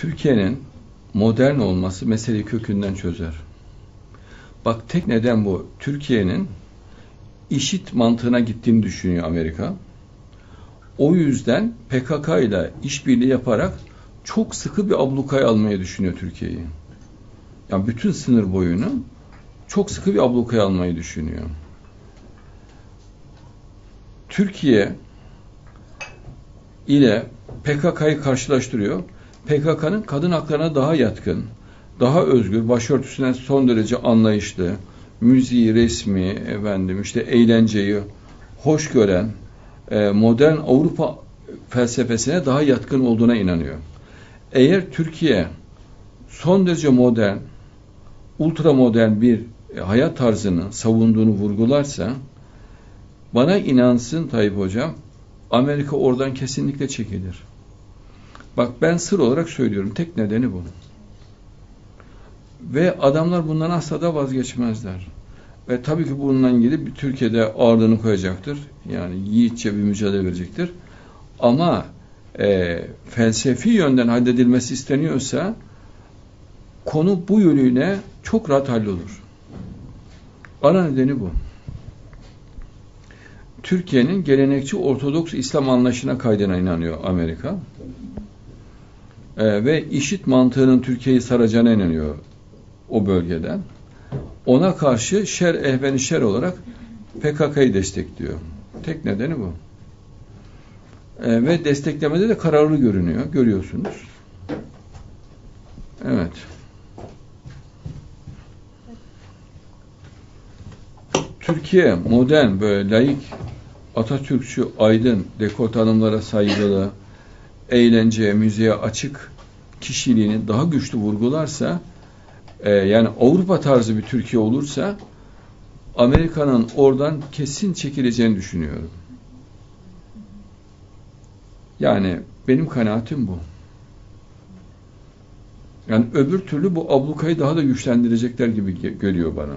Türkiye'nin modern olması meseleyi kökünden çözer. Bak tek neden bu. Türkiye'nin IŞİD mantığına gittiğini düşünüyor Amerika. O yüzden PKK ile işbirliği yaparak çok sıkı bir ablukaya almayı düşünüyor Türkiye'yi. Yani bütün sınır boyunu çok sıkı bir ablukaya almayı düşünüyor. Türkiye ile PKK'yı karşılaştırıyor. PKK'nın kadın haklarına daha yatkın, daha özgür, başörtüsüne son derece anlayışlı, müziği, resmi, eğlenceyi hoş gören, modern Avrupa felsefesine daha yatkın olduğuna inanıyor. Eğer Türkiye son derece modern, ultramodern bir hayat tarzını savunduğunu vurgularsa, bana inansın Tayyip Hocam, Amerika oradan kesinlikle çekilir. Bak ben sır olarak söylüyorum. Tek nedeni bu. Ve adamlar bundan asla da vazgeçmezler. Ve tabii ki bununla ilgili Türkiye'de ağırlığını koyacaktır. Yani yiğitçe bir mücadele verecektir. Ama felsefi yönden halledilmesi isteniyorsa konu bu yönüyle çok rahat hallolur. Ana nedeni bu. Türkiye'nin gelenekçi Ortodoks İslam anlayışına kaydına inanıyor Amerika. Ve IŞİD mantığının Türkiye'yi saracağına inanıyor o bölgeden. Ona karşı şer ehveni şer olarak PKK'yı destekliyor. Tek nedeni bu. Ve desteklemede de kararlı görünüyor. Görüyorsunuz. Evet. Türkiye modern, böyle laik, Atatürkçü, aydın, dekolte hanımlara saygılı, eğlenceye, müziğe açık kişiliğini daha güçlü vurgularsa, yani Avrupa tarzı bir Türkiye olursa, Amerika'nın oradan kesin çekileceğini düşünüyorum. Yani benim kanaatim bu. Yani öbür türlü bu ablukayı daha da güçlendirecekler gibi geliyor bana.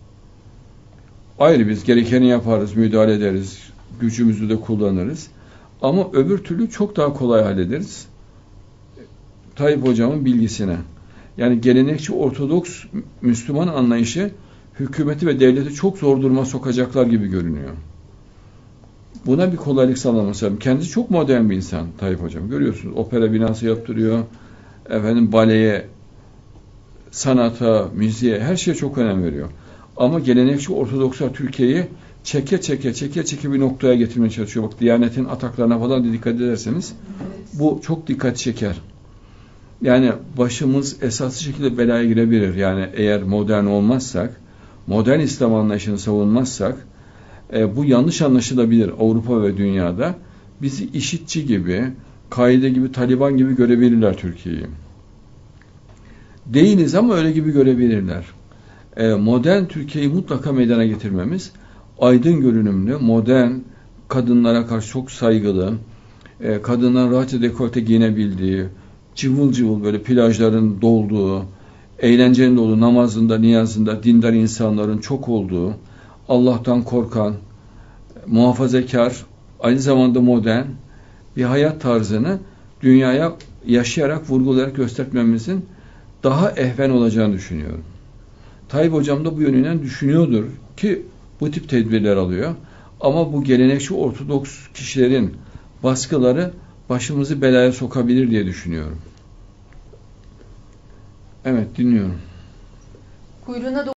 Ayrı biz gerekeni yaparız, müdahale ederiz, gücümüzü de kullanırız. Ama öbür türlü çok daha kolay hallederiz. Tayyip Hocam'ın bilgisine. Yani gelenekçi Ortodoks Müslüman anlayışı hükümeti ve devleti çok zor duruma sokacaklar gibi görünüyor. Buna bir kolaylık sağlaması lazım. Kendisi çok modern bir insan Tayyip Hocam. Görüyorsunuz opera binası yaptırıyor. Baleye, sanata, müziğe, her şeye çok önem veriyor. Ama gelenekçi Ortodokslar Türkiye'yi çeke bir noktaya getirmeye çalışıyor. Bak Diyanet'in ataklarına falan dikkat ederseniz bu çok dikkat çeker. Yani başımız esaslı şekilde belaya girebilir. Yani eğer modern olmazsak, modern İslam anlayışını savunmazsak, bu yanlış anlaşılabilir Avrupa ve dünyada. Bizi IŞİD'ci gibi, Kaide gibi, Taliban gibi görebilirler Türkiye'yi. Değiliz ama öyle gibi görebilirler. Modern Türkiye'yi mutlaka meydana getirmemiz, aydın görünümlü, modern, kadınlara karşı çok saygılı, kadınların rahatça dekolte giyinebildiği, cıvıl cıvıl böyle plajların dolduğu, eğlencenin olduğu, namazında, niyazında dindar insanların çok olduğu, Allah'tan korkan, muhafazakar, aynı zamanda modern bir hayat tarzını dünyaya yaşayarak, vurgulayarak göstermemizin daha ehven olacağını düşünüyorum. Tayyip Hocam da bu yönünden düşünüyordur ki bu tip tedbirler alıyor. Ama bu gelenekçi Ortodoks kişilerin baskıları başımızı belaya sokabilir diye düşünüyorum. Evet, dinliyorum. Kuyruğuna